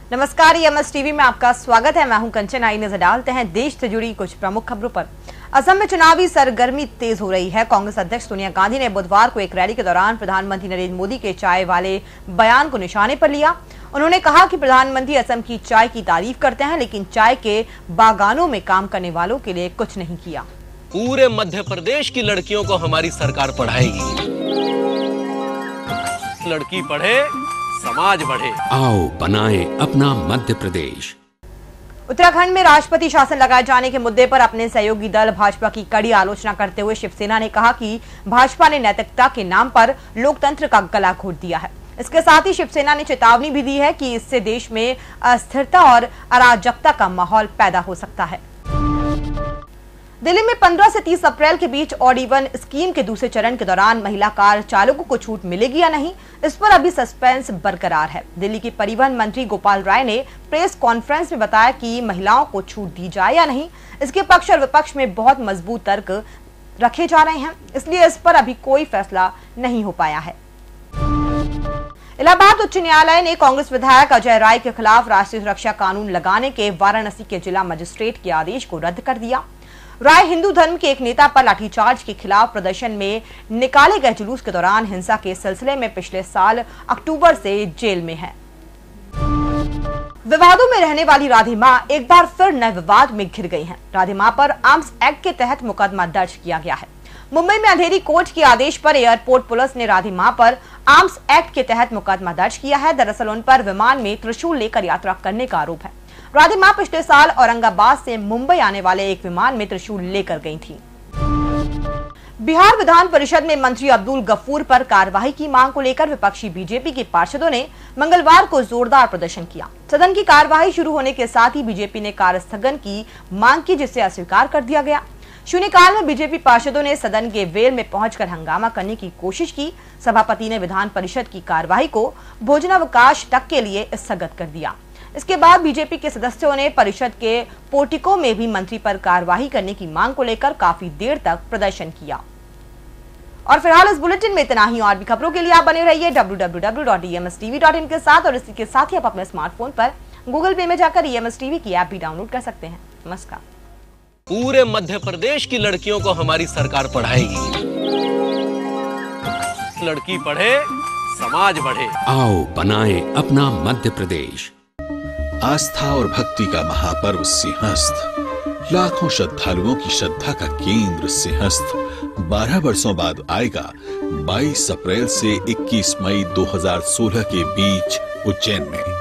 नमस्कार, EMS TV में आपका स्वागत है। मैं हूं कंचन। आई नजर डालते हैं देश से जुड़ी कुछ प्रमुख खबरों पर। असम में चुनावी सरगर्मी तेज हो रही है। कांग्रेस अध्यक्ष सोनिया गांधी ने बुधवार को एक रैली के दौरान प्रधानमंत्री नरेंद्र मोदी के चाय वाले बयान को निशाने पर लिया। उन्होंने कहा कि प्रधानमंत्री असम की चाय की तारीफ करते हैं, लेकिन चाय के बागानों में काम करने वालों के लिए कुछ नहीं किया। पूरे मध्य प्रदेश की लड़कियों को हमारी सरकार पढ़ाएगी। लड़की पढ़े, समाज बढ़े। आओ बनाएं अपना मध्य प्रदेश। उत्तराखंड में राष्ट्रपति शासन लगाए जाने के मुद्दे पर अपने सहयोगी दल भाजपा की कड़ी आलोचना करते हुए शिवसेना ने कहा कि भाजपा ने नैतिकता के नाम पर लोकतंत्र का गला घोट दिया है। इसके साथ ही शिवसेना ने चेतावनी भी दी है कि इससे देश में अस्थिरता और अराजकता का माहौल पैदा हो सकता है। दिल्ली में 15 से 30 अप्रैल के बीच ऑड इवन स्कीम के दूसरे चरण के दौरान महिला कार चालकों को छूट मिलेगी या नहीं, इस पर अभी सस्पेंस बरकरार है। दिल्ली के परिवहन मंत्री गोपाल राय ने प्रेस कॉन्फ्रेंस में बताया कि महिलाओं को छूट दी जाए या नहीं, इसके पक्ष और विपक्ष में बहुत मजबूत तर्क रखे जा रहे हैं, इसलिए इस पर अभी कोई फैसला नहीं हो पाया है। इलाहाबाद उच्च न्यायालय ने कांग्रेस विधायक अजय राय के खिलाफ राष्ट्रीय सुरक्षा कानून लगाने के वाराणसी के जिला मजिस्ट्रेट के आदेश को रद्द कर दिया। राय हिंदू धर्म के एक नेता पर लाठीचार्ज के खिलाफ प्रदर्शन में निकाले गए जुलूस के दौरान हिंसा के सिलसिले में पिछले साल अक्टूबर से जेल में है। विवादों में रहने वाली राधे मां एक बार फिर नए विवाद में घिर गई हैं। राधे मां पर आर्म्स एक्ट के तहत मुकदमा दर्ज किया गया है। मुंबई में अंधेरी कोर्ट के आदेश पर एयरपोर्ट पुलिस ने राधे मां पर आर्म्स एक्ट के तहत मुकदमा दर्ज किया है। दरअसल उन पर विमान में त्रिशूल लेकर यात्रा करने का आरोप है। राधे मां पिछले साल औरंगाबाद से मुंबई आने वाले एक विमान में त्रिशूल लेकर गई थी। बिहार विधान परिषद में मंत्री अब्दुल गफूर पर कार्रवाई की मांग को लेकर विपक्षी बीजेपी के पार्षदों ने मंगलवार को जोरदार प्रदर्शन किया। सदन की कार्यवाही शुरू होने के साथ ही बीजेपी ने कार्य स्थगन की मांग की, जिसे अस्वीकार कर दिया गया। शून्यकाल में बीजेपी पार्षदों ने सदन के वेल में पहुंचकर हंगामा करने की कोशिश की। सभापति ने विधान परिषद की कार्यवाही को भोजनावकाश तक के लिए स्थगित कर दिया। इसके बाद बीजेपी के सदस्यों ने परिषद के पोर्टिको में भी मंत्री पर कार्यवाही करने की मांग को लेकर काफी देर तक प्रदर्शन किया। और फिलहाल इस बुलेटिन में इतना ही। और भी खबरों के लिए आप बने रहिए www.emstv.in के साथ। और इसी के साथ ही आप अपने स्मार्टफोन पर गूगल पे में जाकर EMS टीवी की ऐप भी डाउनलोड कर सकते हैं। नमस्कार। पूरे मध्य प्रदेश की लड़कियों को हमारी सरकार पढ़ाएगी। लड़की पढ़े, समाज बढ़े। आओ बनाएं अपना मध्य प्रदेश। आस्था और भक्ति का महापर्व सिंहस्थ, लाखों श्रद्धालुओं की श्रद्धा का केंद्र सिंहस्थ 12 वर्षों बाद आएगा 22 अप्रैल से 21 मई 2016 के बीच उज्जैन में।